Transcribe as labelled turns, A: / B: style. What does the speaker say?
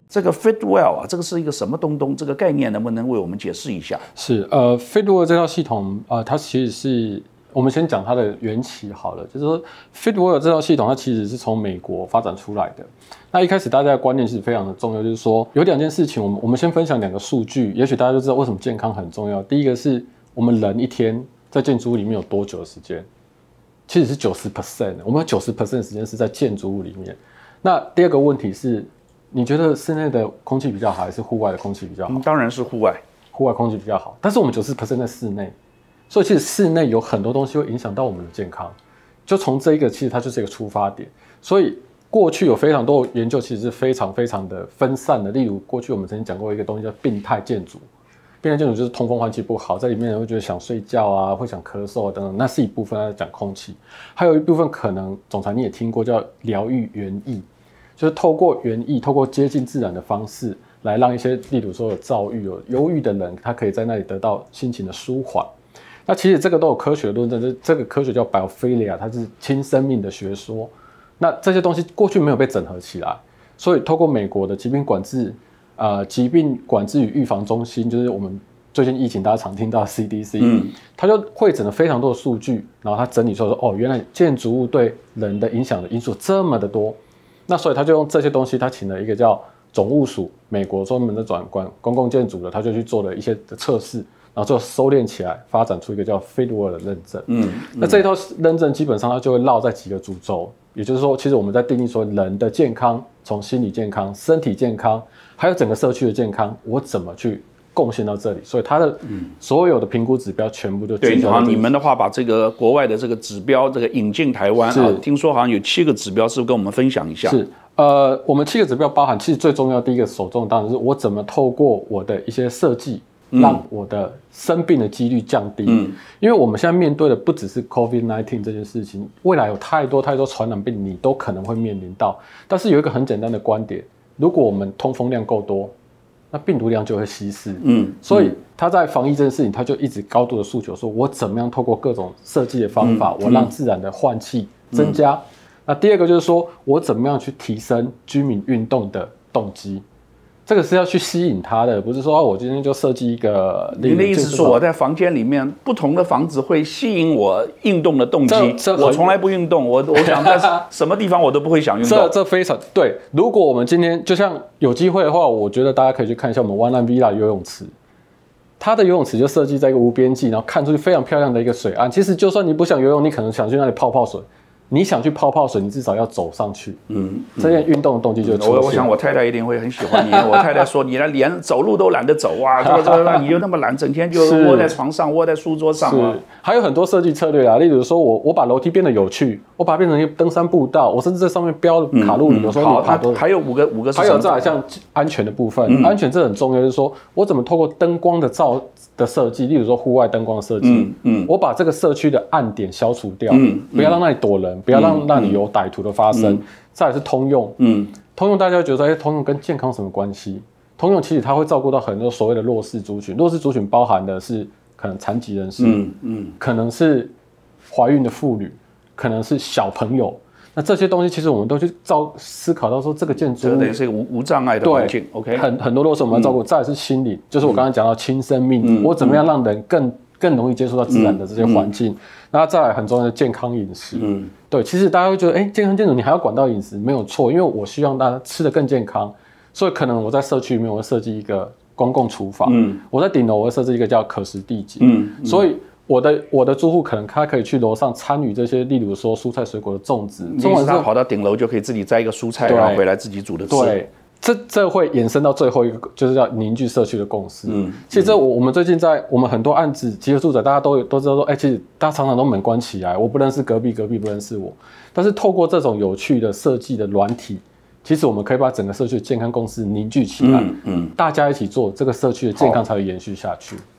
A: 这个 Fitwel 啊，这个是一个什么东？这个概念能不能为我们解释一下？
B: 是Fitwel 这套系统它其实是我们先讲它的缘起好了，就是说 Fitwel 这套系统它其实是从美国发展出来的。那一开始大家的观念是非常的重要，就是说有2件事情，我们先分享2个数据，也许大家就知道为什么健康很重要。第一个是我们人一天在建筑物里面有多久的时间？其实是90%，我们有90%的时间是在建筑物里面。那第2个问题是，你觉得室内的空气比较好，还是户外的空气比较好？
A: 当然是户外，
B: 户外空气比较好。但是我们90%在室内，所以其实室内有很多东西会影响到我们的健康。就从这一个，其实它就是一个出发点。所以过去有非常多研究，其实是非常非常的分散的。例如，过去我们曾经讲过一个东西叫病态建筑。病态建筑就是通风换气不好，在里面人会觉得想睡觉啊，会想咳嗽啊等等，那是一部分在讲空气。还有一部分可能，总裁你也听过叫疗愈园艺，就是透过园艺，透过接近自然的方式，来让一些例如说有躁郁、有忧郁的人，他可以在那里得到心情的舒缓。那其实这个都有科学论证，这个科学叫 biophilia， 它是亲生命的学说。那这些东西过去没有被整合起来，所以透过美国的疾病管制与预防中心，就是我们最近疫情大家常听到的 CDC，它就汇整了非常多的数据，然后它整理出来说，原来建筑物对人的影响的因素这么的多。那所以他就用这些东西，他请了一个叫总务署，美国专门的管公共建筑的，他就去做了一些的测试，然后最后收敛起来，发展出一个叫 Fitwel 的认证。那这一套认证基本上它就会绕在几个主轴，也就是说，其实我们在定义说人的健康，从心理健康、身体健康，还有整个社区的健康，我怎么去贡献到这里？所以它的所有的评估指标全部就
A: 对。好，你们的话把这个国外的这个指标这个引进台湾啊，听说好像有7个指标，是不是跟我们分享一下？
B: 是。我们7个指标包含，其实最重要第一个首重当然是我怎么透过我的一些设计，让我的生病的几率降低。因为我们现在面对的不只是 COVID-19 这件事情，未来有太多传染病你都可能会面临到。但是有一个很简单的观点，如果我们通风量够多，那病毒量就会稀释。所以他在防疫这件事情，他就一直高度的诉求说，我怎么样透过各种设计的方法，我让自然的换气增加。那第2个就是说我怎么样去提升居民运动的动机，这个是要去吸引他的，不是说我今天就设计一个。
A: 您的意思是说我在房间里面不同的房子会吸引我运动的动机？我从来不运动，我想在什么地方我都不会想运动。
B: 这非常对。如果我们今天就像有机会的话，我觉得大家可以去看一下我们湾岸 Villa 游泳池。它的游泳池就设计在一个无边际，然后看出去非常漂亮的一个水岸。其实就算你不想游泳，你可能想去那里泡泡水。你想去泡泡水，你至少要走上去。这件运动的动机就出现。
A: 我想我太太一定会很喜欢你。我太太说你连走路都懒得走啊，你就那么懒，整天就窝在床上，窝在书桌上啊。
B: 还有很多设计策略啊，例如说我把楼梯变得有趣，我把它变成一个登山步道，我甚至在上面标卡路里。有时候你爬多。
A: 还有五个是什么？
B: 还有再来像安全的部分，安全这很重要，就是说我怎么透过灯光的设计，例如说户外灯光的设计，我把这个社区的暗点消除掉，不要让那里躲人，不要让那里有歹徒的发生。再来是通用，通用大家会觉得说，通用跟健康有什么关系？通用其实它会照顾到很多所谓的弱势族群，弱势族群包含的是可能残疾人士，可能是怀孕的妇女，可能是小朋友。那这些东西其实我们都去思考到说，这个建筑物
A: 是一个无障碍的环境。OK，
B: 很多都是我们要照顾。再来是心理，就是我刚才讲到亲生命，我怎么样让人更容易接触到自然的这些环境。那再来很重要的健康饮食。对，其实大家会觉得，健康建筑你还要管到饮食，没有错，因为我希望大家吃得更健康，所以可能我在社区里面我会设计一个公共厨房，我在顶楼我会设置一个叫可食地景。所以我的住户可能他可以去楼上参与这些，例如说蔬菜水果的种植。
A: 他跑到顶楼就可以自己摘一个蔬菜，然后回来自己煮的吃。
B: 对，这会衍生到最后一个，就是叫凝聚社区的共识。其实我们最近在我们很多案子集合住宅，大家都知道说，其实大家常常都门关起来，我不认识隔壁，隔壁不认识我。但是透过这种有趣的设计的软体，其实我们可以把整个社区的健康共识凝聚起来，大家一起做，这个社区的健康才会延续下去。